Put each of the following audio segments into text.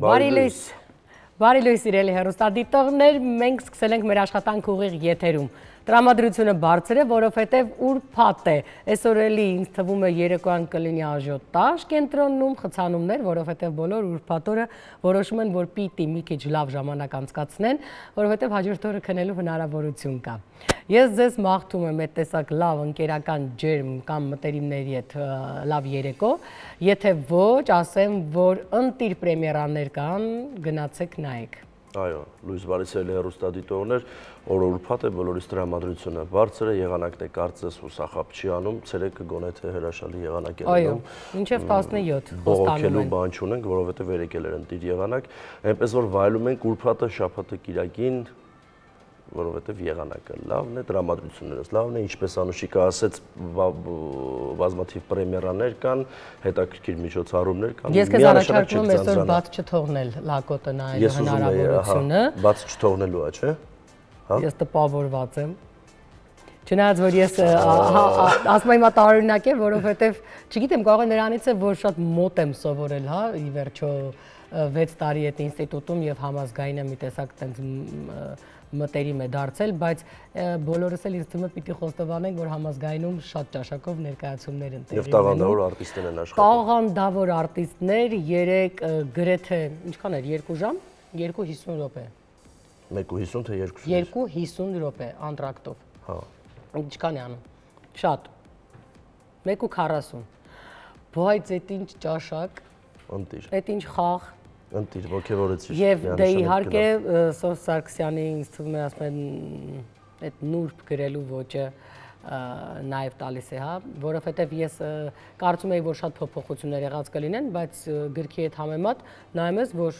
Բարի լույս իրելի հեռուստադիտողներ, մենք սկսել ենք մեր աշխատանք ուղիղ եթերում։ Տրամադրությունը բարձր է, որովհետև ուրբաթ է։ Այսօր էլի ինձ թվում է երեկոյան կլինի աժիոտաժ կենտրոնում, խցանումներ, որովհետև բոլոր ուրբաթ օրը որոշում են, որ պիտի մի քիչ լավ ժամանակ անցկացնեն, որովհետև հաջորդ օրը քնելու հնարավորություն կա։ Ես ձեզ մաղթում եմ այդ տեսակ լավ ընկերական ջերմ կամ մտերիմների հետ լավ երեկո, եթե ոչ, ասեմ, որ ընտիր պրեմիերաներ կան, գնացեք նայեք։ Այո, Լույս Բարիսելի հեռուստադիտողներ, օրը ուրբաթ է, բոլորիս տրամադրությունը բարձր է, եղանակ թե կարծես հուսախապ չի անում, ցերեկը գոնե թե հրաշալի եղանակ է անում։ Այո, մինչև 17 բողոքելու բան չունենք, որովհետև երեկել էր ընտիր եղանակ, այնպես որ վայելում ենք ուրբաթը, շաբաթը, կիրակին, որովհետև եղանակը լավն է, տրամադրություններս լավն է, ինչպես Անուշիկը ասեց, բազմաթիվ պրեմիերաներ կան, հետաքրքիր միջոցառումներ կան։ Ես քեզ առաջարկում եմ այսօր բաց չթողնել լակոտը նայելու հնարավորությունը։ Բաց չթողնելու է, չէ՞։ Ես տպավորված եմ։ Չնայած որ ես ասում եմ տարօրինակ է, որովհետև չգիտեմ, կարող է նրանից է, որ շատ մոտ եմ սովորել, հա, ի վերջո 6 տարի այդ ինստիտուտում եւ համազգայինը մի տեսակ տենց մտերիմ է դարձել, բայց բոլորս էլ ինձ թվում է պիտի խոստովանենք, որ համազգայինում շատ ճաշակով ներկայացումներ են տեղի ունենում։ Եվ տաղանդավոր արտիստներ են աշխատում։ Տաղանդավոր արտիստներ, 3 գրեթե, ինչքան էր, 2 ժամ, 2:50 րոպե։ 1:50 թե 2:50։ 2:50 րոպե անտրակտով։ Հա։ Ինչքան է անում։ Շատ։ 1:40։ Բայց այդ ինչ ճաշակ։ Ընտիր։ Այդ ինչ խաղ։ Ընտիր, ոգևորեցիր։ Եվ դե իհարկե Սոս Սարգսյանի ինձ թվում է ասում են այդ նուրբ գրելու ոճը նաև տալիս է, հա, որովհետև ես կարծում եի, որ շատ փոփոխություններ եղած կլինեն, բայց գրքի հետ համեմատ նայում ես, որ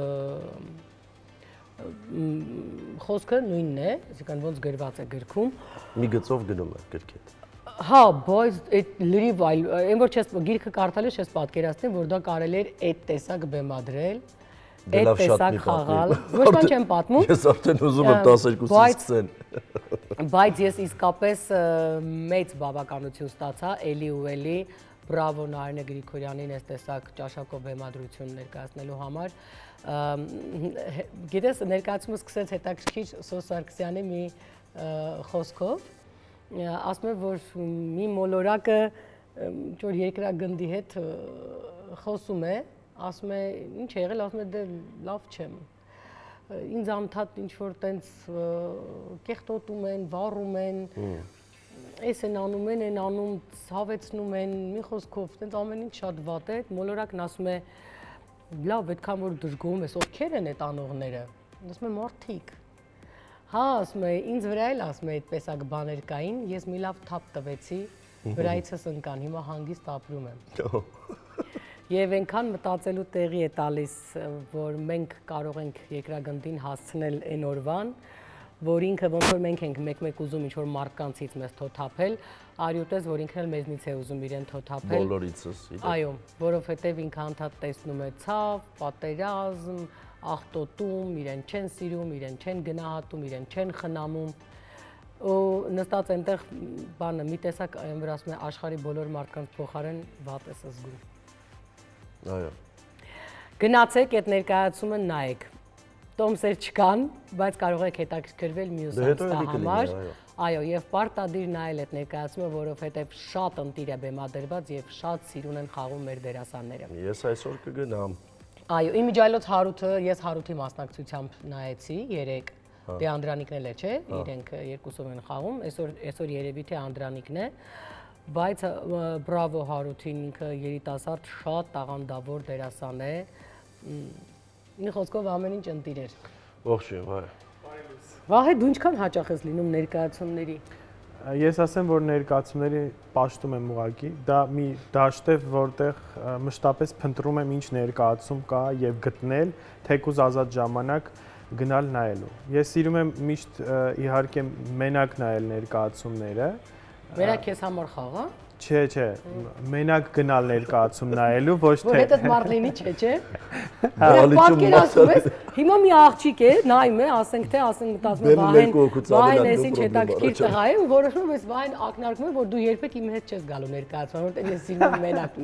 խոսքը նույնն է, այսինքն ոնց գրված է գրքում։ Մի գծով գնում է գրքի հետ։ Հա, բայց այդ լրիվ այլ, այն որ չես գիրքը կարդալ ես, չես պատկերացնի, որ դա կարելի էր այդ տեսակ բեմադրել, այդ տեսակ խաղալ։ Ոչ բան չեմ պատմում։ Ես արդեն ուզում եմ 12-ից սկսեն։ Բայց ես իսկապես մեծ բավականություն ստացա էլի ու էլի բրավո Նարինե Գրիգորյանին այս տեսակ ճաշակով բեմադրություն ներկայացնելու համար։ Գիտես, ներկայացումը սկսեց հետաքրքիր Սոս Սարգսյանի մի խոսքով, ասում է, որ մի մոլորակը ինչ-որ երկրագնդի հետ խոսում է, ասում է, ինչ է եղել, ասում է, դե լավ չեմ, ինձ անդադ ինչ-որ տենց կեղտոտում են, վառում են, այս են անում են, են անում, հավեցնում են, մի խոսքով, տենց ամեն ինչ շատ վատ է, մոլորակն ասում է, լավ, այդքան որ դժգոհում ես, ովքեր են այդ անողները, ասում է, մարդիկ։ Հա, ասում է, ինձ վրա էլ ասում է այդպեսակ բաներ կային, ես մի լավ թափ տվեցի, վրայիցս ընկան, հիմա հանգիստ ապրում եմ։ Եվ այնքան մտածելու տեղի է տալիս, որ մենք կարող ենք երկրագնդին հասցնել այն օրվան, որ ինքը ոնց որ մենք ենք մեկ-մեկ ուզում ինչ-որ մարդկանցից մեզ թոթափել, արյուտես, որ ինքն էլ մեզնից է ուզում իրեն թոթափել։ Բոլորիցս։ Այո, որովհետև ինքը անդադ տեսնում է ցավ, պատերազմ, աղտոտում, իրեն չեն սիրում, իրեն չեն գնահատում, իրեն չեն խնամում, ու նստած այնտեղ բանը մի տեսակ այն որ ասում է աշխարհի բոլոր մարդկանց փոխարեն վատ ես զգում։ Այո։ Գնացեք այդ ներկայացումը նայեք։ Տոմսեր չկան, բայց կարող եք հետաքրքրվել մյուս ամսվա համար։ Այո, եւ պարտադիր նայել այդ ներկայացումը, որովհետեւ շատ ընտիր է բեմադրված եւ շատ սիրուն են խաղում մեր դերասանները։ Ես այսօր կգնամ։ Այո, իմիջայլոց Հարութը, ես Հարութի մասնակցությամբ նայեցի 3, դե Անդրանիկն էլ է, չէ, իրենք երկուսով են խաղում, այսօր երևի թե Անդրանիկն է, բայց բրավո Հարութին, ինքը երիտասարդ շատ տաղանդավոր դերասան է, մի խոսքով ամեն ինչ ընտիր էր։ Ողջույն, վայ։ Վահե, դու ինչքան հաճախ ես լինում ներկայացումների։ Ես ասեմ, որ ներկայացումների պաշտում եմ ուղղակի, դա մի դաշտ է, որտեղ մշտապես փնտրում եմ ինչ ներկայացում կա եւ գտնել, թեկուզ ազատ ժամանակ գնալ նայելու։ Ես սիրում եմ միշտ իհարկե մենակ նայել ներկայացումները։ Մենակ քեզ համար խաղա։ Չէ, մենակ գնալ ներկայացում նայելու, ոչ թե։ Որ հետդ մարդ լինի, չէ։ Պատկերացնում ես, Հիմա մի աղջիկ է, նայում է, ասենք թե, ասենք մտածում է Վահեն էս ինչ հետաքրքիր տղա է ու որոշում ես Վահեն ակնարկում է, որ դու երբեք իմ հետ չես գալու ներկայացման, որտեղ ես սիրում եմ մենակ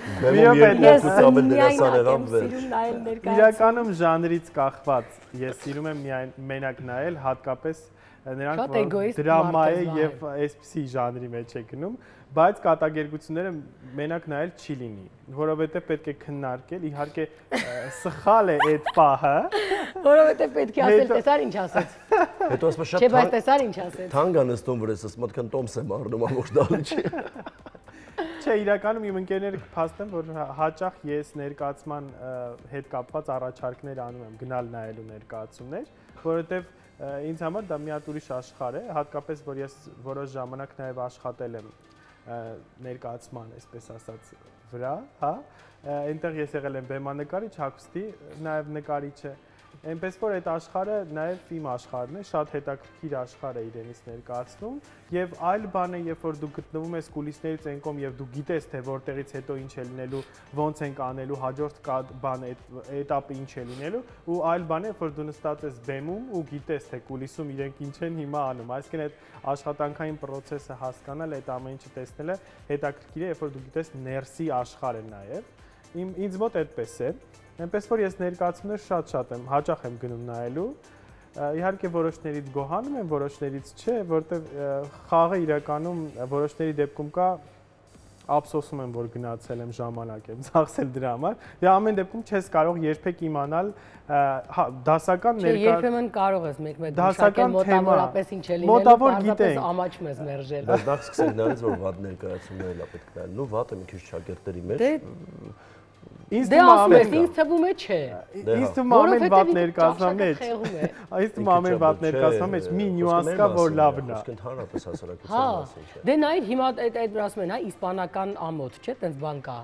նայել։ Իրականում ժանրից կախված ես սիրում եմ միայն մենակ նայել, հատկապես նրանք որ դրամայի եւ այսպիսի ժանրի մեջ է գնում, բայց կատակերգությունները մենակ նայել չի լինի, որովհետեւ պետք է քննարկել, իհարկե սխալ է այդ պահը, որովհետեւ պետք է ասել, տեսար ինչ ասեց։ Հետո ասում շատ չէ, բայց տեսար ինչ ասեց։ Թանկ անստում վրես, ասում մտքան Տոմս եմ առնում, ոչ դալու չի։ Չէ, իրականում իմ ընկերները կփաստեն, որ հաճախ ես ներկայացման հետ կապված առաջարկներ անում եմ գնալ նայելու ներկայացումներ, որովհետեւ ինձ համար դա մի հատ ուրիշ աշխարհ է, հատկապես որ ես որոշ ժամանակ նաև աշխատել եմ ներկայացման, այսպես ասած, վրա, հա, այնտեղ ես եղել եմ բեմանկարիչ, հագուստի, նաև նկարիչ է, այնպես որ այդ աշխարհը նաև իմ աշխարհն է, շատ հետաքրքիր աշխարհ է իրենից ներկայացնում, եւ այլ բան է, երբ որ դու գտնվում ես կուլիսներից այն կողմ եւ դու գիտես թե որտեղից հետո ինչ է լինելու, ոնց ենք անելու, հաջորդ բան էտապը ինչ է լինելու, ու այլ բան է, որ դու նստած ես բեմում ու գիտես թե կուլիսում իրենք ինչ են հիմա անում, այսինքն այդ աշխատանքային process-ը հասկանալ, այդ ամեն ինչը տեսնելը հետաքրքիր է, երբ որ դու գիտես ներսի աշխարհը նաեւ, ինձ մոտ այդպես է, այնպես որ ես ներկայացումներ շատ եմ, հաճախ եմ գնում նայելու, իհարկե որոշներից գոհանում եմ, որոշներից չէ, որտեղ խաղը իրականում որոշների դեպքում կա ափսոսում եմ, որ գնացել եմ ժամանակ եմ ծախսել դրա համար, եւ ամեն դեպքում չես կարող երբեք իմանալ դասական ներկայացում։ Չէ, երբեմն կարող ես մեկ-մեկ մշակել մոտավորապես ինչ է լինելու, պարզապես ամաչում ես մերժել։ Բայց նախ սկսենք նրանից, որ վատ ներկայացումներ էլ պետք է նայել, նու վատը մի քիչ շագերտների մեջ։ Ինձ թվում է չէ։ Ինձ թվում ամեն վատ ներկայացման մեջ։ Ինձ թվում ամեն վատ ներկայացման մեջ մի նյուանս կա, որ լավն է։ Իսկ ընդհանրապես հասարակության մասին չէ։ Դե նայ հիմա այդ ասում են, հա, իսպանական ամոթ, չէ՞, տենց բան կա։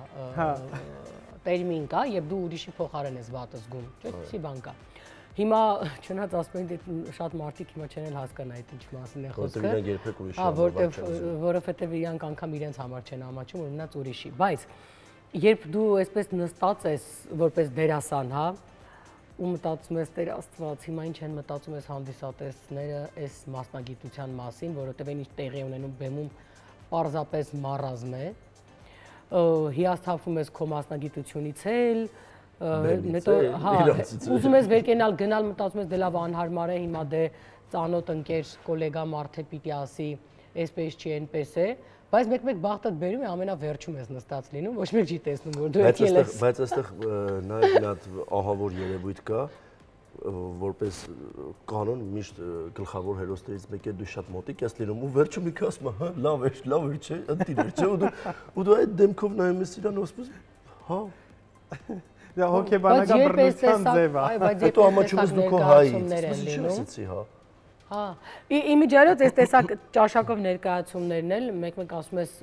Տերմին կա, եւ դու ուրիշի փոխարեն ես վատը զգում, չէ՞, էսի բան կա։ Հիմա չնայած ասում են, դե շատ մարդիկ հիմա չեն էլ հասկանա այդ ինչ մասին է խոսքը։ Որտեղ իրենք երբեք ուրիշի համար որովհետեւ իրանք անգամ իրենց համար չեն ամաչում, որ մնաց ուրիշի, բայց երբ դու այսպես նստած ես որպես դերասան, հա, ու մտածում ես Տեր Աստված, հիմա ինչ են մտածում ես հանդիսատեսները այս մասնագիտության մասին, որովհետև այն ինչ տեղի ունենում բեմում պարզապես մարազմ է, հիասթափվում ես քո մասնագիտությունից էլ, հետո հա, ուզում ես վերկենալ գնալ, մտածում ես դե լավ անհարմար է, հիմա դե ծանոթ ընկեր, գոլեգա մարդ է պիտի ասի, այսպես չի, այնպես է, բայց մեկ-մեկ բախտդ բերում է ամենավերջում ես նստած լինում, ոչ մեկ չի տեսնում, որ դու եկել ես։ Բայց այստեղ նաև մի հատ ահավոր երևույթ կա, որպես կանոն միշտ գլխավոր հերոսներից մեկը դու շատ մոտիկ ես լինում ու վերջում մի քիչ ասում հա լավ էր չէ, ընտիր էր չէ, ու դու այդ դեմքով նայում ես իրան ու ասում հա դա հոգեբանական բռնության ձև է։ Հետո ամաչում ես դու քո հայից, ասեցի հա։ Հա, իմիջիայլոց այս տեսակ ճաշակով ներկայացումներն էլ մեկ-մեկ ասում ես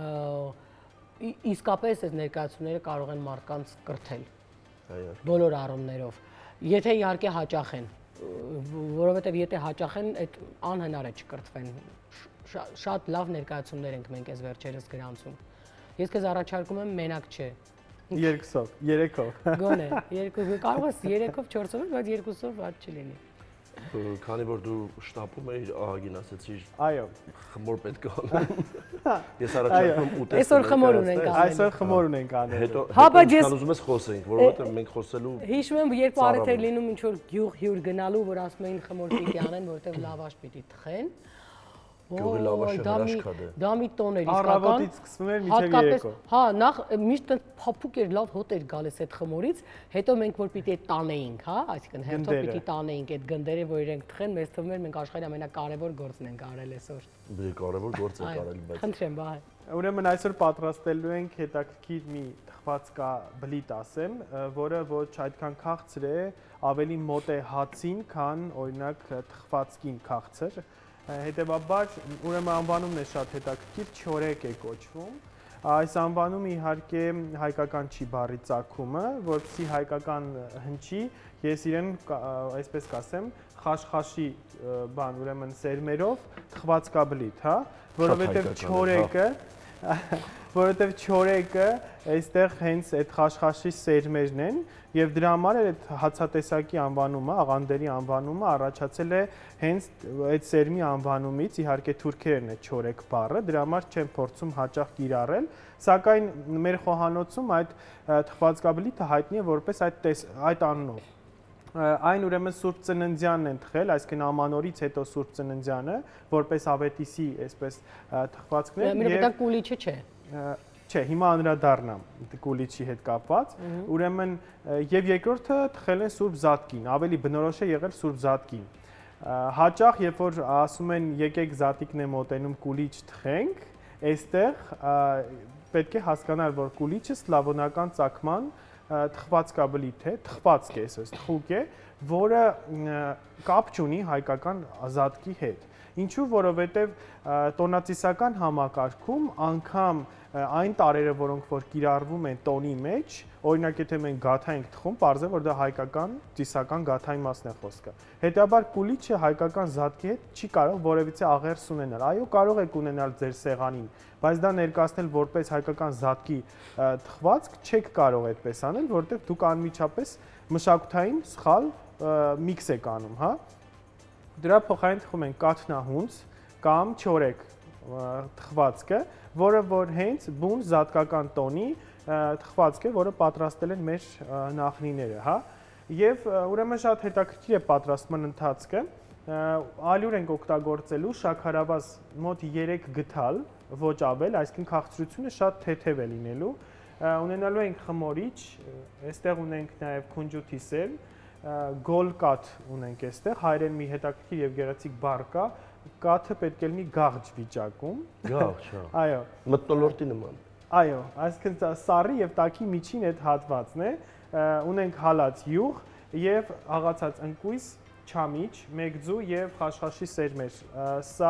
իսկապես այս ներկայացումները կարող են մարդկանց կրթել բոլոր առումներով, եթե իհարկե հաճախ են, որովհետև եթե հաճախ են, այդ անհնար է չկրթվեն, շատ լավ ներկայացումներ ենք մենք այս վերջերս գրանցում, ես քեզ առաջարկում եմ մենակ չէ, երկուսով, երեքով, գոնե, կարող ես երեքով, չորսով, բայց երկուսով վատ չլինի։ Քանի որ դու շտապում էիր, ահագին ասեցիր, այո, խմոր պետք է անեմ։ Ես առաջարկում ուտեստ։ Այսօր խմոր ունենք անել։ Այսօր խմոր ունենք անել։ Հետո ուզում ես խոսենք, որովհետև մենք խոսելու։ Հիշում եմ, երբ առիթ էր լինում ինչ որ գյուղ հյուր գնալու, որ ասում էին խմոր պիտի անեն, որովհետև լավաշ պիտի թխեն։ Գյուղի լավաշը հրաշքադ է։ Դա մի տոն էր իսկական։ Առավոտից սկսվում էր մինչև երեկո։ Հա, նախ միշտ փափուկ էր, լավ հոտ էր գալիս այդ խմորից, հետո մենք որ պիտի տանեինք, հա, այսինքն հերթով պիտի տանեինք այդ գնդերը, որ իրենք թխեն, մեզ թվում էր մենք աշխարհի ամենակարևոր գործն ենք արել այսօր։ Բե կարևոր գործ եք արել, բայց։ Խնդրեմ, բահ։ Ուրեմն այսօր պատրաստելու ենք հետաքրքիր մի թխվածքա բլիթ ասեմ, որը ոչ այդքան քաղցր է, ավելի մոտ է հացին, քան օրինակ թխվածքին քաղցր։ Հետևաբար ուրեմն անվանումն է շատ հետաքրքիր, չորեկ է կոչվում։ Այս անվանումը իհարկե հայկական չի բառի ծագումը, որպեսզի հայկական հնչի, ես իրեն այսպես կասեմ, խաշխաշի բան, ուրեմն սերմերով թխվածքաբլիթ, հա, որովհետև չորեկը որովհետև չորեկը այստեղ հենց այդ խաշխաշի սերմերն են եւ դրա համար էլ այդ հացատեսակի անվանումը, աղանդերի անվանումը առաջացել է հենց այդ սերմի անվանումից, իհարկե թուրքերեն է չորեկ բառը, դրա համար չեն փորձում հաճախ կիրառել, սակայն մեր խոհանոցում այդ թխվածքաբլիթը հայտնի է որպես այդ անունով։ Այն ուրեմն Սուրբ Ծննդյանն են թխել, այսինքն ամանորից հետո Սուրբ Ծննդյանը, որպես ավետիսի, այսպես թխվածքներ եւ դա կուլիչը չէ։ Չէ, հիմա անդրադառնամ կուլիչի հետ կապված, ուրեմն եւ երկրորդը թխել են Սուրբ Զատկին, ավելի բնորոշ է եղել Սուրբ Զատկին։ Հաճախ երբ որ ասում են եկեք Զատիկն է մոտենում կուլիչ թխենք, այստեղ պետք է հասկանալ, որ կուլիչը սլավոնական ծագման թխվածքաբլիթ է, թխվածք է, այսպես թխուկ է, որը կապ չունի հայկական Զատկի հետ։ Ինչու, որովհետև տոնացիսական համակարգում անգամ այն տարրերը, որոնք որ կիրառվում են տոնի մեջ, օրինակ եթե մենք գաթա ենք թխում, պարզ է, որ դա հայկական ծիսական գաթայի մասն է խոսքը։ Հետաբար կուլիչը հայկական Զատկի հետ չի կարող որևիցե աղերս ունենալ։ Այո, կարող եք ունենալ ձեր սեղանին, բայց դա ներկայացնել որպես հայկական Զատկի թխվածք չեք կարող այդպես անել, որովհետև դուք անմիջապես մշակութային սխալ միքս եք անում, հա։ Դրա փոխարեն թխում են կաթնահունց կամ չորեկ թխվածքը, որը որ հենց բուն զատկական տոնի թխվածք է, որը պատրաստել են մեր նախնիները, հա։ Եվ ուրեմն շատ հետաքրքիր է պատրաստման ընթացքը, ալյուր ենք օգտագործելու շաքարավազ մոտ 3 գթալ, ոչ ավել, այսինքն քաղցրությունը շատ թեթև է լինելու, ունենալու ենք խմորիչ, այստեղ ունենք նաև քունջութի սեր, գոլ կաթ ունենք այստեղ, հայերեն մի հետաքրքիր եւ գեղեցիկ բառ կա, կաթը պետք է լինի գաղջ վիճակում։ Գաղջ, հա։ Այո։ Մթնոլորտի նման։ Այո, այսինքն սառի եւ տաքի միջին այդ հատվածն է, ունենք հալած յուղ եւ աղացած ընկույզ, չամիչ, մեգձու եւ խաշխաշի սերմեր։ Սա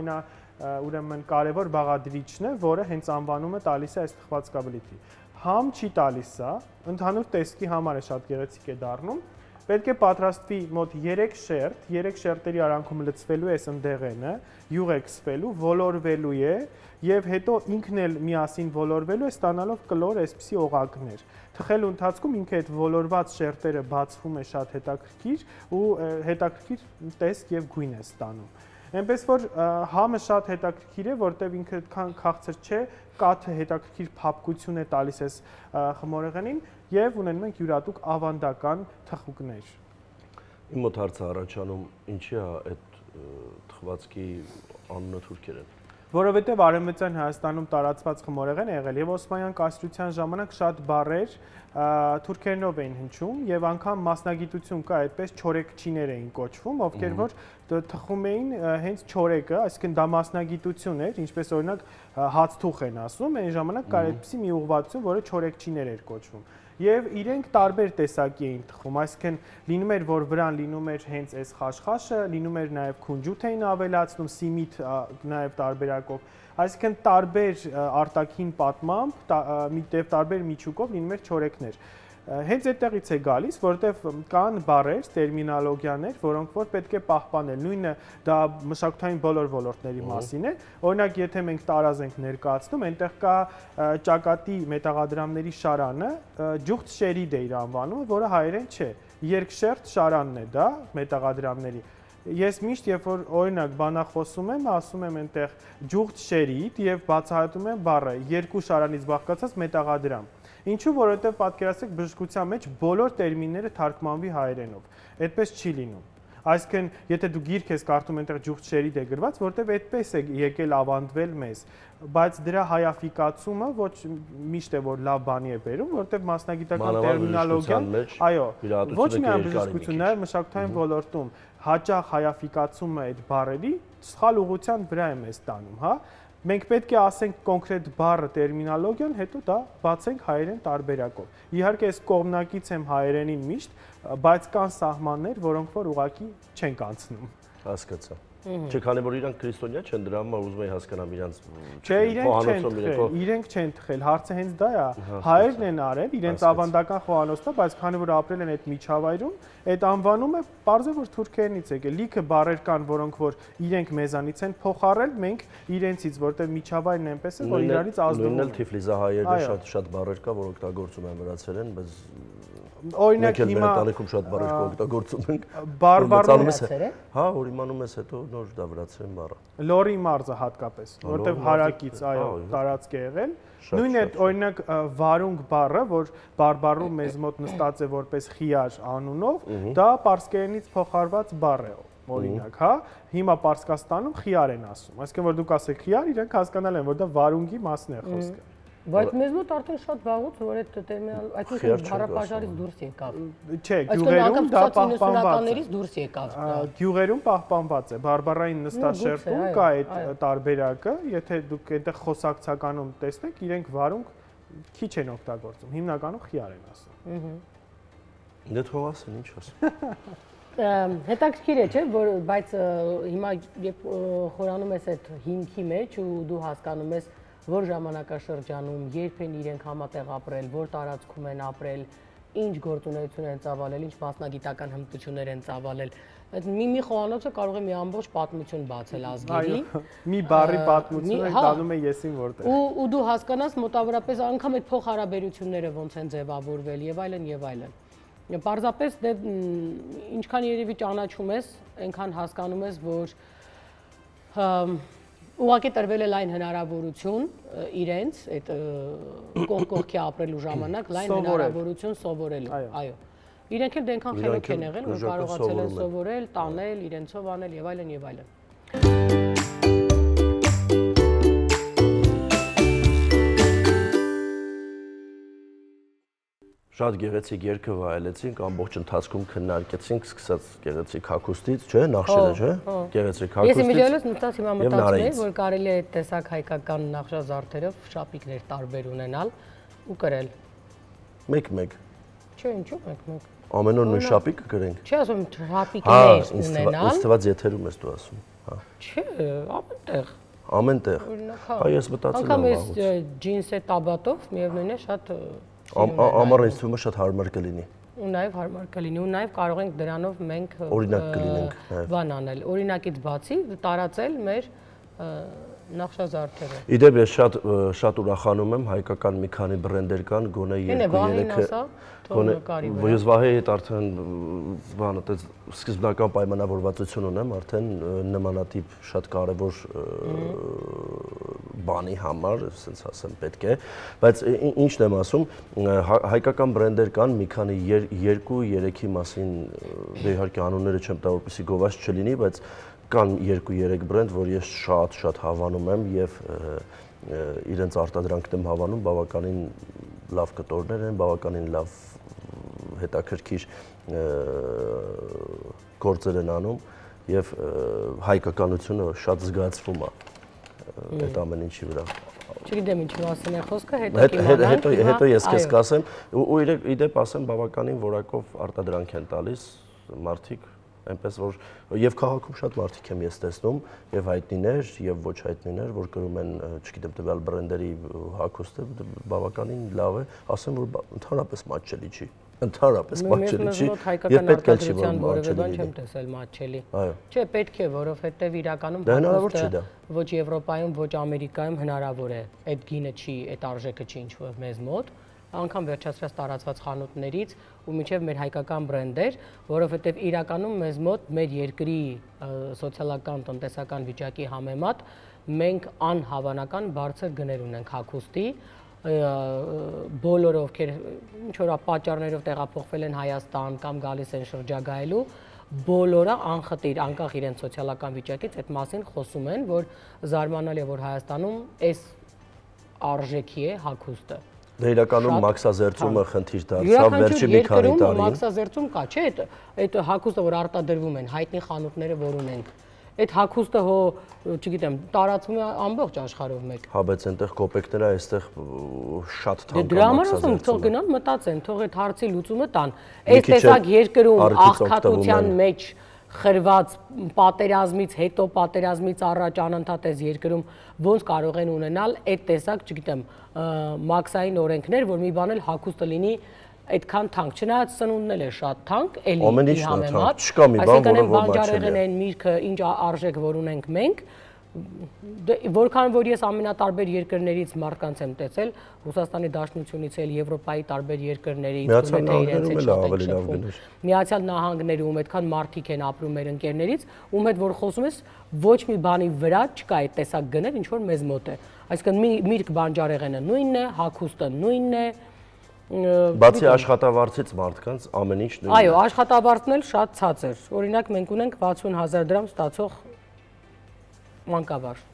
ուրեմն կարևոր բաղադրիչն է, որը հենց անվանումը տալիս է այս թխվածքաբլիթի։ Համ չի տալիս սա, ընդհանուր տեսքի համար է շատ գեղեցիկ է դառնում։ Պետք է պատրաստվի մոտ 3 շերտ, 3 շերտերի արանքում լցվելու է այս ընդեղենը, յուղ է քսվելու, ոլորվելու է եւ հետո ինքն էլ միասին ոլորվելու է, ստանալով կլոր այսպիսի օղակներ։ Թխելու ընթացքում ինքը այդ ոլորված շերտերը բացվում է շատ հետաքրքիր ու հետաքրքիր տեսք եւ գույն է ստանում։ Այնպես որ համը շատ հետաքրքիր է, որտեղ ինքը այդքան քաղցր չէ, կաթը հետաքրքիր փափկություն է տալիս այս խմորեղենին եւ ունենում ենք յուրատուկ ավանդական թխուկներ։ Իմ մոտ հարցը առաջանում, ինչի է այդ թխվածքի անունը թուրքերեն։ Որովհետև Արևմտյան Հայաստանում տարածված խմորեղեն է եղել եւ Օսմանյան կայսրության ժամանակ շատ բառեր թուրքերենով էին հնչում եւ անգամ մասնագիտություն կա, այդպես չորեկչիներ էին կոչվում, ովքեր որ թխում էին հենց չորեկը, այսինքն դա մասնագիտություն էր, ինչպես օրինակ հացթուխ են ասում, այն ժամանակ կար այդպիսի մի ուղղվածություն, որը չորեկչիներ էր կոչվում։ Եվ իրենք տարբեր տեսակի էին թխում, այսինքն լինում էր, որ վրան լինում էր հենց այս խաշխաշը, լինում էր նաև քունջութ էին ավելացնում, սիմիտ նաև տարբերակով, այսինքն տարբեր արտաքին պատմամբ, տարբեր միջուկով լինում էր չորեկներ։ Հենց այդտեղից է գալիս, որովհետև կան բառեր, տերմինոլոգիաներ, որոնք որ պետք է պահպանել։ Նույնը դա մշակութային բոլոր ոլորտների մասին է։ Օրինակ, եթե մենք տարազ ենք ներկայացնում, այնտեղ կա ճակատի մետաղադրամների շարանը, ջուղթ շերիդ է իր անվանումը, որը հայերեն չէ։ Երկշերտ շարանն է դա մետաղադրամների։ Ես միշտ երբ որ օրինակ բանախոսում եմ, ասում եմ այնտեղ ջուղթ շերիդ եւ բացահայտում եմ բառը երկու շարանից բաղկացած մետաղադրամ։ Ինչու, որովհետև պատկերացրեք բժշկության մեջ բոլոր տերմինները թարգմանվի հայերենով։ Այդպես չի լինում։ Այսինքն, եթե դու գիրք ես կարդում, այնտեղ ջուղթ շերիդ է գրված, որովհետև այդպես է եկել ավանդվել մեզ, բայց դրա հայաֆիկացումը ոչ միշտ է որ լավ բանի է բերում, որովհետև մասնագիտական տերմինոլոգիան, այո, ոչ միայն բժշկություն, նաև մշակութային ոլորտում հաճախ հայաֆիկացումը այդ բառերի սխալ ուղղության վրա է մեզ տանում, հա։ Մենք պետք է ասենք կոնկրետ բառը տերմինոլոգիան, հետո դա բացենք հայերեն տարբերակով։ Իհարկե ես կողմնակից եմ հայերենին միշտ, բայց կան սահմաններ, որոնք որ ուղղակի չենք անցնում։ Հասկացա։ Չէ, քանի որ իրանք քրիստոնյա չեն, դրա համար ուզում եի հասկանամ իրանք Չէ, իրենք չեն թխել, հարցը հենց դա է։ Հայերն են արել իրենց ավանդական խոհանոցը, բայց քանի որ ապրել են այդ միջավայրում, այդ անվանումը պարզ է որ թուրքերենից եկել։ Լիքը բառեր կան, որոնք որ իրենք մեզանից են փոխարել, մենք իրենցից, որտեղ միջավայրն այնպես է, որ իրարից ազդում են։ Նույնն էլ Թիֆլիսահայերը շատ բառեր կա, որոնք օգտագործում են վրացերեն, բայց օրինակ հիմա ընտանիքում շատ բառեր օգտագործում ենք։ Բարբարը, հա, որ իմանում ես հետո նոր դա վրացերեն բառը։ Լորի մարզը հատկապես, որտեղ հարակից, այո, տարածք է եղել։ Նույն է օրինակ վարունգ բառը, որ բարբարում մեզ մոտ նստած է որպես խիար անունով, դա պարսկերենից փոխարված բառ է, օրինակ, հա։ Հիմա Պարսկաստանում խիար են ասում։ Այսինքն որ դուք ասեք խիար, իրենք հասկանալ են, որ դա վարունգի մասն է խոսքը։ Բայց մեզ մոտ արդեն շատ վաղուց, որ այդ տերմինալ, այսինքն բառապաշարից դուրս եկավ։ Չէ, գյուղերում դա պահպանված է։ Դուրս եկավ։ Գյուղերում պահպանված է, բարբառային նստաշերտում կա այդ տարբերակը, եթե դուք այդտեղ խոսակցականում տեսնեք, իրենք վարունգ քիչ են օգտագործում, հիմնականում խիար են ասում։ Դե թող ասեն, ինչ ասեն։ Հետաքրքիր է, չէ՞, որ բայց հիմա երբ խորանում ես այդ հիմքի մեջ ու դու հասկանում ես որ ժամանակաշրջանում երբ են իրենք համատեղ ապրել, որ տարածքում են ապրել, ինչ գործունեություն են ծավալել, ինչ մասնագիտական հմտություններ են ծավալել։ Այդ մի խոհանոցը կարող է մի ամբողջ պատմություն բացել ազգերի։ Մի բառի պատմությունը դառնում է եսին որտեղ։ Ու դու հասկանաս մոտավորապես անգամ այդ փոխհարաբերությունները ոնց են ձևավորվել եւ այլն եւ այլն։ Պարզապես դե ինչքան երևի ճանաչում ես, այնքան հասկանում ես, որ ուղղակի տրվել է լայն հնարավորություն իրենց այդ կողքի ապրելու ժամանակ լայն հնարավորություն սովորելու, այո։ Իրենք էլ դենքան խելոք են եղել, որ կարողացել են սովորել, տանել, իրենցով անել եւ այլն եւ այլն։ Շատ գեղեցիկ երգը վայելեցինք, ամբողջ ընթացքում քննարկեցինք, սկսած գեղեցիկ հագուստից, չէ՞, նախշերը, չէ՞։ Գեղեցիկ հագուստից։ Ես իմիջիալս նստած հիմա մտածում եմ, որ կարելի է այդ տեսակ հայկական նախշազարդերով շապիկներ տարբեր ունենալ ու կրել։ Մեկ-մեկ։ Չէ, ինչու՞ մեկ-մեկ։ Ամեն օր նույն շապիկը կրենք։ Չի ասում շապիկներ ունենալ։ Ինձ թվաց եթերում ես դու ասում, հա։ Չէ, ամենտեղ։ Ամենտեղ։ Հա, ես մտածել եմ անգամ այս ջինսե տաբատով միևնույն է շատ ամառը ինձ թվում է շատ հարմար կլինի։ Ու նաև հարմար կլինի, ու նաև կարող ենք դրանով մենք օրինակ կլինենք նաև։ Բան անել, օրինակից բացի տարածել մեր նախշազարդերը։ Իդեպ ես շատ ուրախանում եմ, հայկական մի քանի բրենդեր կան, գոնե 2-3 Ես Վահեի հետ արդեն բանը այդպես սկզբնական պայմանավորվածություն ունեմ, արդեն նմանատիպ շատ կարևոր բանի համար, ասենց ասեմ, պետք է, բայց ինչն եմ ասում, հայկական բրենդեր կան, մի քանի 2-3-ի մասին իհարկե անունները չեմ տա, որպեսզի գովազ չլինի, բայց կան 2-3 բրենդ, որ ես շատ հավանում եմ եւ իրենց արտադրանքն եմ հավանում, բավականին լավ կտորներ են, բավականին լավ հետաքրքիր գործեր են անում եւ հայկականությունը շատ զգացվում է այդ ամեն ինչի վրա։ Չգիտեմ ինչի մասին է խոսքը, հետո ես քեզ կասեմ ու իդեպ ասեմ բավականին որակով արտադրանք են տալիս մարդիկ այնպես որ եւ քաղաքում շատ մարդիկ եմ ես տեսնում եւ հայտնիներ եւ ոչ հայտնիներ որ կրում են չգիտեմ տվյալ բրենդերի հագուստը բավականին լավ է ասեմ որ ընդհանրապես մատչելի չի ընդհանրապես մատչելի չի եւ պետք է չի որ մատչելի չեմ տեսել մատչելի չէ պետք է որովհետեւ իրականում ոչ Եվրոպայում ոչ Ամերիկայում հնարավոր է այդ գինը չի այդ արժեքը չի ինչ որ մեզ մոտ անգամ վերջացրած տարածված խանութներից ու մինչև մեր հայկական բրենդեր, որովհետև իրականում մեզ մոտ մեր երկրի սոցիալական տնտեսական վիճակի համեմատ մենք անհավանական բարձր գներ ունենք հագուստի, բոլորը ովքեր ինչ որ պատճառներով տեղափոխվել են Հայաստան կամ գալիս են շրջագայելու, բոլորը անխտիր անկախ իրենց սոցիալական վիճակից այդ մասին խոսում են, որ զարմանալի է որ Հայաստանում այս արժեքի է հագուստը։ Դե իրականում մաքսազերծումը խնդիր դարձավ վերջի մի քանի տարին։ Մաքսազերծում կա, չէ՞, այդ հագուստը որ արտադրվում են, հայտնի խանութները որ ունենք։ Այդ հագուստը հո, չգիտեմ, տարածվում է ամբողջ աշխարհով մեկ։ Հա, բայց այնտեղ կոպեկները այստեղ շատ թանկ են։ Դրա համար ասում, թող գնան մտածեն, թող այդ հարցի լուծումը տան։ Այս տեսակ երկրում աղքատության մեջ խրված պատերազմից հետո պատերազմից առաջ անընդհատ այս երկրում ոնց կարող են ունենալ այդ տեսակ, չգիտեմ, մաքսային օրենքներ, որ մի բան էլ հագուստը լինի այդքան թանկ, չնայած սնունդն էլ է շատ թանկ, էլի համեմատ, այսինքն բանջարեղեն այն միրգը, ինչ արժեք որ ունենք մենք, որքան որ ես ամենատարբեր երկրներից մարդկանց եմ տեսել, Ռուսաստանի Դաշնությունից էլ, Եվրոպայի տարբեր երկրներից, Միացյալ Նահանգներում այդքան մարդիկ են ապրում մեր ընկերներից, ում հետ որ խոսում ես, ոչ մի բանի վրա չկա այդ տեսակ գներ, ինչ որ մեզ մոտ է։ Այսինքն միրգ բանջարեղենը նույնն է, հագուստը նույնն է։ Բացի աշխատավարձից մարդկանց ամեն ինչ նույնն է։ Այո, աշխատավարձն էլ շատ ցածր։ Օրինակ մենք ունենք 60,000 դրամ ստացող մանկավար։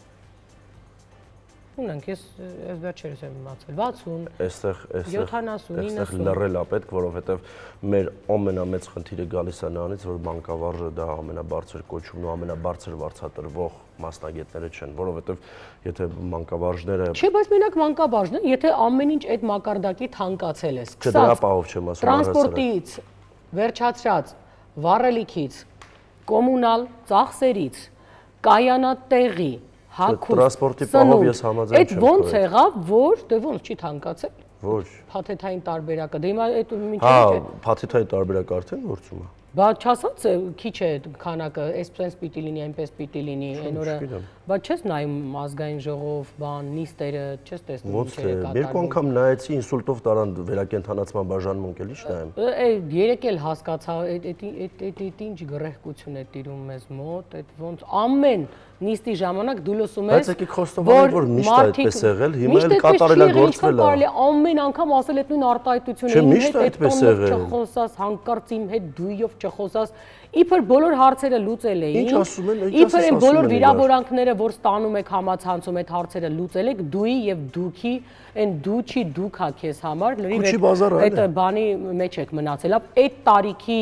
Ունենք, ես վերջերս եմ իմացել, 60, այստեղ 70, 90 լռել է պետք, որովհետև մեր ամենամեծ խնդիրը գալիս է նրանից, որ մանկավարժը դա ամենաբարձր կոչումն ու ամենաբարձր վարձատրվող մասնագետները չեն, որովհետև եթե մանկավարժները Չէ, բայց մենակ մանկավարժն է, եթե ամեն ինչ այդ մակարդակի թանկացել է, սկսած տրանսպորտից, վերջացրած, վառելիքից, կոմունալ ծախսերից, կայանատեղի, հագուստ, սնունդ, այդ ոնց եղավ, որ դե ոնց չի թանկացել։ Ոչ։ Փաթեթային տարբերակը, դե հիմա այդ Հա, փաթեթային տարբերակը արդեն գործում է։ Բա չասած քիչ է քանակը, այսպես պիտի լինի, այնպես պիտի լինի, այն օրը։ Բայց չես նայում ազգային ժողով, բան, նիստերը, չես տեսնում ինչ է կատարվում։ Երկու անգամ նայեցի, ինսուլտով տարան վերակենդանացման բաժանում ընկել, ի՞նչ նայեմ։ Այդ երեք էլ հասկացա, այդ ինչ գրեհկություն է տիրում մեզ մոտ, այդ ոնց ամեն նիստի ժամանակ դու լսում ես, բայց եկեք խոստովանենք, որ միշտ այդպես եղել, հիմա էլ կատարելագործվել է։ Ամեն անգամ ասել այդ նույն արտահայտությունը, իմ հետ այդ տոնով չխոսաս, հանկարծ իմ հետ դույով չխոսաս, իբր բոլոր հարցերը լուծել էին։ Ինչ ասում են, իբր այն բոլոր վիրավորանքները, որ ստանում եք համացանցում, այդ հարցերը լուծել եք, դուի եւ դուքի, այն դուչի դուքա քեզ համար, լրիվ այդ բանի մեջ եք մնացել, այդ տարիքի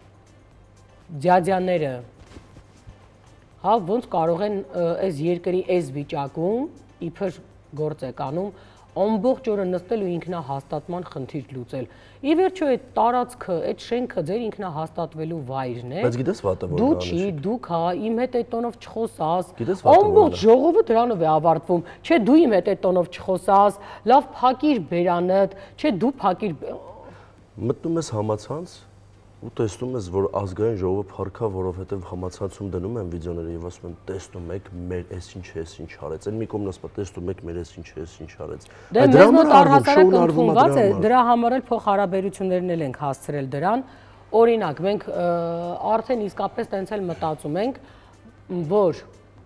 ձյաձյաները հա ոնց կարող են այս երկրի այս վիճակում իբր գործ եք անում ամբողջ օրը նստել ու ինքնահաստատման խնդիր լուծել։ Ի վերջո այդ տարածքը, այդ շենքը ձեր ինքնահաստատվելու վայրն է։ Բայց գիտես վատը որ դու չի, դուք հա իմ հետ այդ տոնով չխոսաս։ Ամբողջ ժողովը դրանով է ավարտվում։ Չէ դու իմ հետ այդ տոնով չխոսաս, լավ փակիր բերանդ, չէ դու փակիր։ Մտնում ես համացանց ու տեսնում ես, որ ազգային ժողովը փառքա, որովհետև համացանցում դնում են վիդեոները եւ ասում են տեսնում եք մեր էս ինչ արեց։ Այն մի կողմից ասում տեսնում եք մեր էս ինչ արեց։ Դե մեզ մոտ առհասարակ ընդունված է, դրա համար էլ փոխհարաբերություններն էլ ենք հասցրել դրան։ Օրինակ, մենք արդեն իսկապես տենց էլ մտածում ենք, որ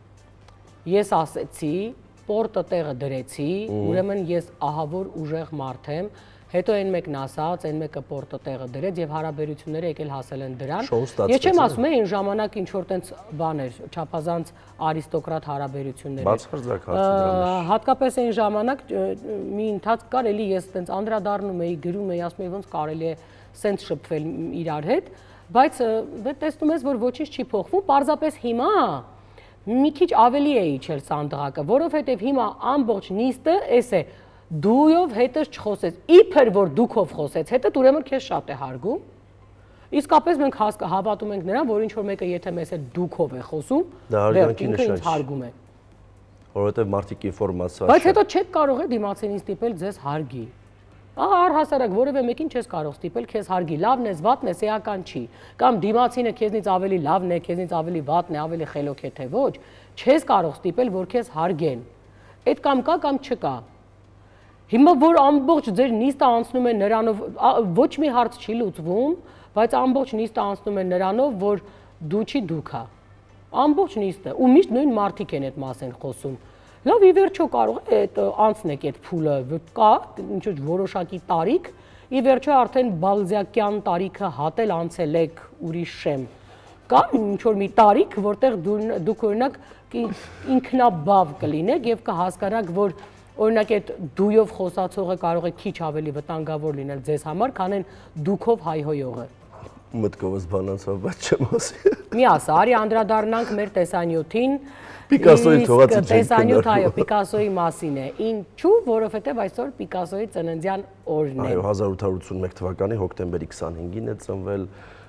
ես ասեցի, պորտը տեղը դրեցի, ուրեմն ես ահավոր ուժեղ մարդ եմ։ Հետո այն մեկն ասաց, այն մեկը պորտը տեղը դրեց եւ հարաբերությունները եկել հասել են դրան։ Ես չեմ ասում այն ժամանակ ինչ որ տենց բան էր, չափազանց արիստոկրատ հարաբերություններ էր։ Բացարձակ հարց դրան։ Հատկապես այն ժամանակ մի ընթացք կար, էլի ես տենց անդրադառնում էի, գրում էի, ասում էի ոնց կարելի է սենց շփվել իրար հետ, բայց դե տեսնում ես, որ ոչինչ չի փոխվում, պարզապես հիմա մի քիչ ավելի է իջել սանդղակը, որովհետեւ հիմա ամբողջ նիստը էս է դույով հետս չխոսեց, իբր որ դուքով խոսեց, հետդ ուրեմն քեզ շատ է հարգում, իսկապես մենք հավատում ենք նրան, որ ինչ-որ մեկը եթե մեզ հետ դուքով է խոսում, ինքը ինձ հարգում է։ Որովհետև մարդիկ ինֆորմացիա Բայց հետո չեք կարող է դիմացինին ստիպել ձեզ հարգի։ Առհասարակ որևէ մեկին չես կարող ստիպել քեզ հարգի, լավն ես, վատն ես, էական չի, կամ դիմացինը քեզնից ավելի լավն է, քեզնից ավելի վատն է, ավելի խելոք է թե ոչ, չես կարող ստիպել, որ քեզ հարգեն։ Այդ կամ կա, կամ չկա։ Հիմա որ ամբողջ ձեր նիստը անցնում է նրանով, ոչ մի հարց չի լուծվում, բայց ամբողջ նիստը անցնում է նրանով, որ դու չի դուքա։ Ամբողջ նիստը, ու միշտ նույն մարդիկ են այդ մասին խոսում։ Լավ, ի վերջո կարող է այդ անցնեք այդ փուլը, կա ինչ-որ որոշակի տարիք, ի վերջո արդեն բալզակյան տարիքը հատել անցել եք ուրիշ շեմ։ Կա ինչ-որ մի տարիք, որտեղ դուք օրինակ ինքնաբավ կլինեք եւ կհասկանաք, որ օրինակ այդ դույով խոսացողը կարող է քիչ ավելի վտանգավոր լինել ձեզ համար, քան այն դուքով հայհոյողը։ Մտքովս բանացավ, բայց չեմ ասի։ Մի ասա, արի անդրադառնանք մեր տեսանյութին։ Պիկասոյի թողածի չենք տեսանյութ, այո, Պիկասոյի մասին է։ Ինչու՞, որովհետև այսօր Պիկասոյի ծննդյան օրն է։ Այո, 1881 թվականի հոկտեմբերի 25-ին է ծնվել,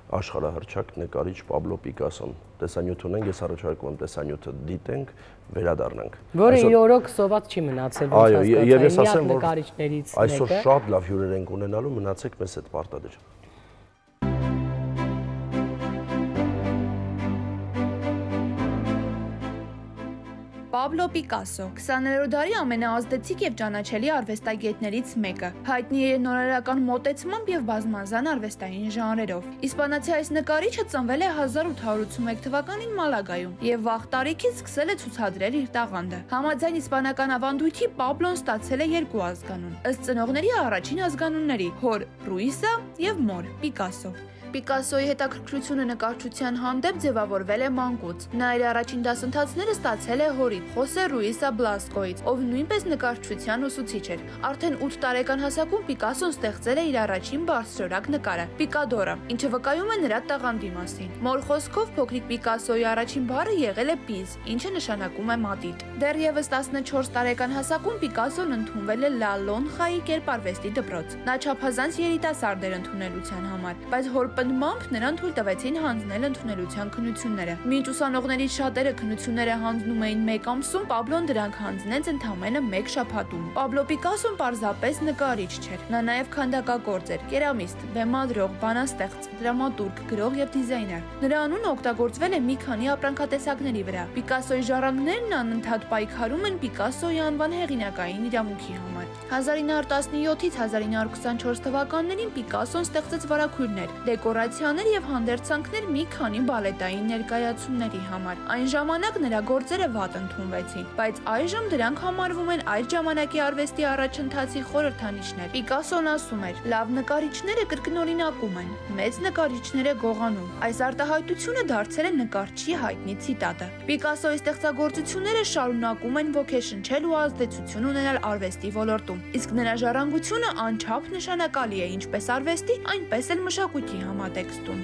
աշխարհահռչակ նկարիչ Պաբլո Պիկասոն։ Տեսանյութ ունենք, ես առաջարկում եմ տեսանյութը դիտենք, վերադառնանք։ Որը իրոք սոված չի մնացել, այո, եւ ես ասեմ, որ նկարիչներից այսօր շատ լավ հյուրեր ենք ունենալու, մնացեք մեզ հետ պարտադիր։ Պաբլո Պիկասո 20-րդ դարի ամենաազդեցիկ եւ ճանաչելի արվեստագետներից մեկը, հայտնի է նորարարական մոտեցմամբ եւ բազմազան արվեստային ժանրերով։ Իսպանացի այս նկարիչը ծնվել է 1881 թվականին Մալագայում եւ վաղ տարիքից սկսել է ցուցադրել իր տաղանդը։ Համաձայն իսպանական ավանդույթի Պաբլոն ստացել է երկու ազգանուն, ըստ ծնողների առաջին ազգանունների՝ հոր Ռուիսա եւ մոր Պիկասո։ Պիկասոյի հետաքրքրությունը նկարչության հանդեպ ձևավորվել է մանկուց։ Նա իր առաջին դասընթացները ստացել է հորից՝ Խոսե Ռուիսա Բլասկոից, ով նույնպես նկարչության ուսուցիչ էր։ Արդեն 8 տարեկան հասակում Պիկասոն ստեղծել է իր առաջին բարձրորակ նկարը՝ Պիկադորը, ինչը վկայում է նրա տաղանդի մասին։ Մոր խոսքով փոքրիկ Պիկասոյի առաջին բառը եղել է պիզ, ինչը նշանակում է մատիտ։ Դեռևս 14 տարեկան հասակում Պիկասոն ընդունվել է Լա Լոնխայի կերպարվեստի դպրոց։ Նա չափազանց երիտասարդ էր ընդունելության համար, բայց հոր պնդմամբ նրան թույլ տվեցին հանձնել ընդունելության քննությունները։ Մինչ ուսանողներից շատերը քննությունները հանձնում էին 1 ամսում, Պաբլոն դրանք հանձնեց ընդամենը 1 շաբաթում։ Պաբլո Պիկասոն պարզապես նկարիչ չէր։ Նա նաև քանդակագործ էր, կերամիստ, բեմադրող, բանաստեղծ, դրամատուրգ, գրող եւ դիզայներ։ Նրա անունը օգտագործվել է մի քանի ապրանքատեսակների վրա։ Պիկասոյի ժառանգներն անընդհատ պայքարում են Պիկասոյի անվան հեղինակային իրավունքի համար։ 1917-ից 1924 թվականներին Պիկասոն ստեղծեց վարագույրներ, դեկորացիաներ եւ հանդերձանքներ մի քանի բալետային ներկայացումների համար։ Այն ժամանակ նրա գործերը վատ ընդունվեցին, բայց այժմ դրանք համարվում են այդ ժամանակի արվեստի առաջընթացի խորհրդանիշներ։ Պիկասոն ասում էր. «Լավ նկարիչները կրկնօրինակում են, մեծ նկարիչները գողանում»։ Այս արտահայտությունը դարձել է նկարչի հայտնի ցիտատը։ Պիկասոյի ստեղծագործությունները շարունակում են ոգեշնչել ու ազդեցություն ունենալ արվեստի ոլորտում, իսկ նրա ժառանգությունը անչափ նշանակալի է ինչպես արվեստի, այնպես էլ մշակույթի համատեքստում։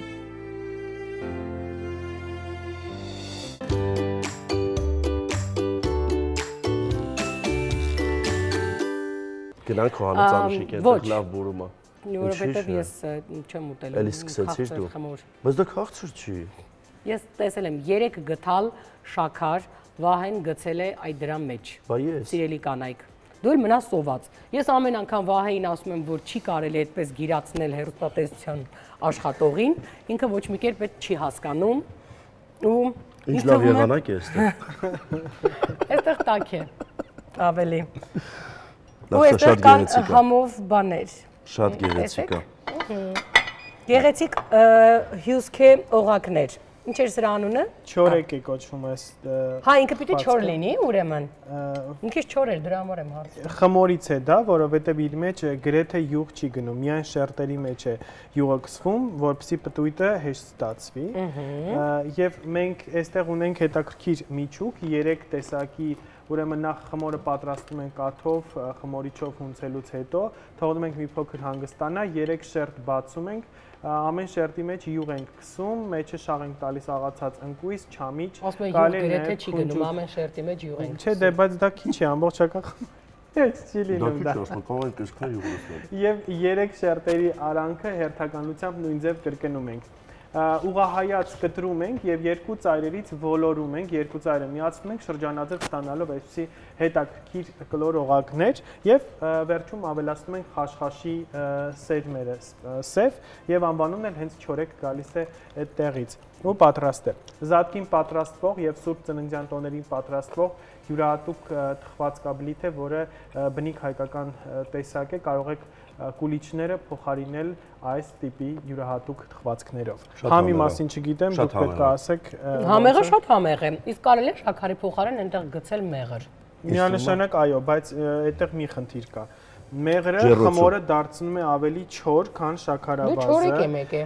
Գնանք խոհանոցանշիկ այնտեղ լավ բուրում է։ Որովհետև ես չեմ ուտելու։ Էլի սկսեցիր դու։ Բայց դա քաղցր չի։ Ես տեսել եմ 3 գթալ շաքար, Վահեն գցել է այդ դրա մեջ։ Բա ես։ Սիրելի կանայք, դու էլ մնաս սոված։ Ես ամեն անգամ Վահեին ասում եմ, որ չի կարելի այդպես գիրացնել հեռուստատեսության աշխատողին, ինքը ոչ մի կերպ այդ չի հասկանում ու ինչ լավ եղանակ է այստեղ։ Այստեղ տաք է ավելի։ Դա Ու այստեղ կան համով բաներ։ Շատ գեղեցիկ է։ Գեղեցիկ հյուսքե օղակներ։ Ինչ էր սրա անունը։ Չորեկ է կոչվում այս։ Հա, ինքը պիտի չոր լինի, ուրեմն։ Ինքս չոր էր, դրա համար եմ հարցնում։ Խմորից է դա, որովհետև իր մեջ գրեթե յուղ չի գնում, միայն շերտերի մեջ է յուղը գցվում, որպեսզի պտույտը հեշտ ստացվի։ Եվ մենք այստեղ ունենք հետաքրքիր միջուկ 3 տեսակի, ուրեմն նախ խմորը պատրաստում ենք կաթով, խմորիչով հունցելուց հետո, թողնում ենք մի փոքր հանգստանա, 3 շերտ բացում ենք, ամեն շերտի մեջ յուղ ենք գցում, մեջը շաղ ենք տալիս աղացած ընկույզ, չամիչ, կարելի է գրեթե չի գնում, ամեն շերտի մեջ յուղ ենք։ Չէ, դե բայց դա քիչ է, ամբողջական չի լինում դա։ Եվ 3 շերտերի արանքը հերթականությամբ նույն ձև կրկնում ենք։ Ուղղահայաց կտրում ենք եւ 2 ծայրերից ոլորում ենք, 2 ծայրը միացնում ենք շրջանաձև ստանալով այսպիսի հետաքրքիր կլոր օղակներ եւ վերջում ավելացնում ենք խաշխաշի սերմերը, սև եւ անվանումն էլ հենց չորեկ գալիս է այդ տեղից ու պատրաստ է։ Զատկին պատրաստվող եւ Սուրբ Ծննդյան տոներին պատրաստվող յուրահատուկ թխվածքաբլիթ է, որը բնիկ հայկական տեսակ է, կարող եք կուլիչները փոխարինել այս տիպի յուրահատուկ թխվածքներով։ Համի մասին չգիտեմ, դուք պետք է ասեք։ Համեղը շատ համեղ է, իսկ կարելի է շաքարի փոխարեն այնտեղ գցել մեղր։ Միանշանակ այո, բայց այդտեղ մի խնդիր կա։ Մեղրը խմորը դարձնում է ավելի չոր, քան շաքարավազը։ Դու չորեկ է մեկ է։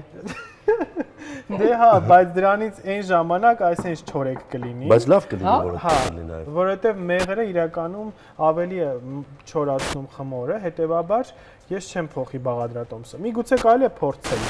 Դե հա, բայց դրանից այն ժամանակ այսինչ չորեկ կլինի։ Բայց լավ կլինի, որովհետև որովհետև մեղրը իրականում ավելի է չորացնում խմորը, հետեւաբար ես չեմ փոխի բաղադրատոմսը։ Միգուցե կարելի է փորձել։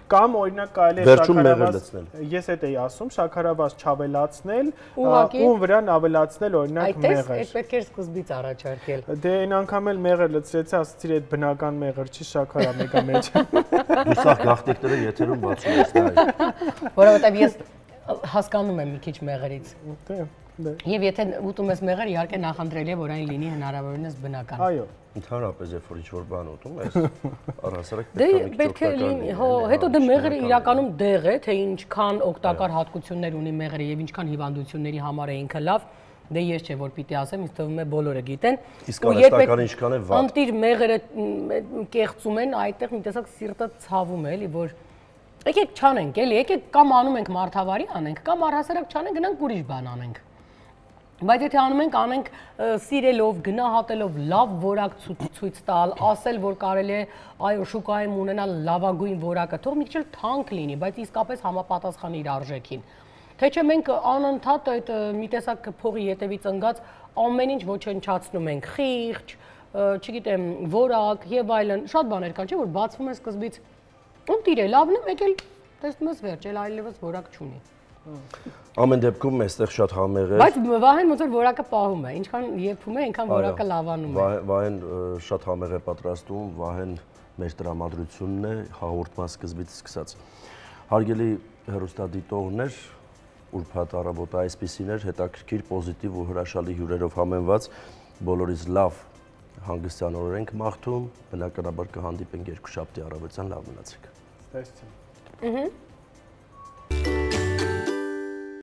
Կամ օրինակ կարելի է շաքարավազ, ես էդ էի ասում, շաքարավազ չավելացնել, ում վրան ավելացնել օրինակ մեղր։ Այդ պետք է սկզբից առաջարկել։ Դե այն անգամ էլ մեղր լցրեցի, ասացի այդ բնական մեղր չի, շաքարա մեկա մեջ։ Դու սա գաղտնիքները եթերում բացում ես, դա։ Որովհետև ես հասկանում եմ մի քիչ մեղրից։ Դե։ Եվ եթե ուտում ես մեղր, իհարկե նախընտրելի է, որ այն լինի հնարավորինս բնական։ Այո։ Ընդհանրապես երբ որ ինչ-որ բան ուտում ես, առհասարակ պետք է լինի, հո, հետո դե մեղրը իրականում դեղ է, թե ինչքան օգտակար հատկություններ ունի մեղրը եւ ինչքան հիվանդությունների համար է ինքը լավ, դե ես չէ որ պիտի ասեմ, ինձ թվում է բոլորը գիտեն։ Իսկ արհեստական ինչքան է վատ։ Անտիր մեղրը կեղծում են, այդտեղ մի տեսակ սիրտը ցավում է, էլի որ եկեք չանենք, էլի, եկեք կամ անում ենք մարդավարի անենք, կամ առհասարակ չանենք, գնանք ուրիշ բան անենք։ Բայց եթե անում ենք, անենք սիրելով, գնահատելով, լավ որակ ցույց տալ, ասել, որ կարելի է այո շուկայում ունենալ լավագույն որակը, թող մի քիչ թանկ լինի, բայց իսկապես համապատասխան իր արժեքին։ Թե չէ մենք անընդհատ այդ մի տեսակ փողի ետևից ընկած ամեն ինչ ոչնչացնում ենք, խիղճ, չգիտեմ, որակ եւ այլն, շատ բաներ կան, չէ՞ որ բացվում է սկզբից։ Ընտիր է, լավն է, մեկ էլ տեսնում ես վերջ, էլ այլևս որակ չունի։ Ամեն դեպքում այստեղ շատ համեղ է։ Բայց Վահեն ոնց որ որակը պահում է, ինչքան եփում է, այնքան որակը լավանում է։ Վահեն շատ համեղ է պատրաստում, Վահեն մեր տրամադրությունն է հաղորդման սկզբից սկսած։ Հարգելի հեռուստադիտողներ, ուրբաթ առավոտը այսպիսին էր, հետաքրքիր, պոզիտիվ ու հրաշալի հյուրերով համեմված, բոլորից լավ հանգստյան օրեր ենք մաղթում, բնականաբար կհանդիպենք երկուշաբթի առավոտյան, լավ մնացեք։ Ստեսություն։